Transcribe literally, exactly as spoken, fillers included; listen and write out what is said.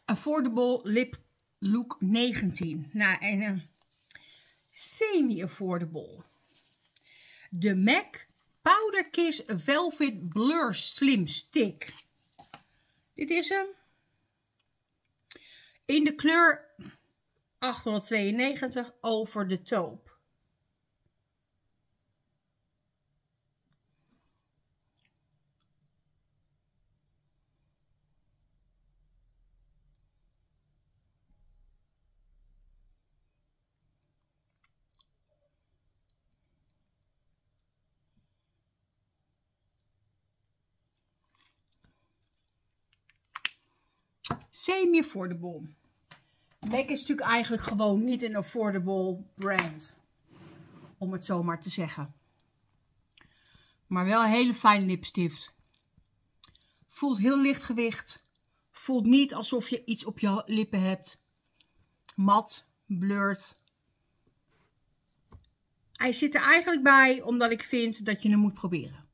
Affordable Lip Look negentien. Nou, en uh, semi-affordable. De MAC Powder Kiss Velvet Blur Slim Stick. Dit is hem. In de kleur achthonderdtweeënnegentig over de taupe. Semi-affordable. MAC is natuurlijk eigenlijk gewoon niet een affordable brand. Om het zo maar te zeggen. Maar wel een hele fijne lipstift. Voelt heel licht gewicht. Voelt niet alsof je iets op je lippen hebt. Mat, blurred. Hij zit er eigenlijk bij omdat ik vind dat je hem moet proberen.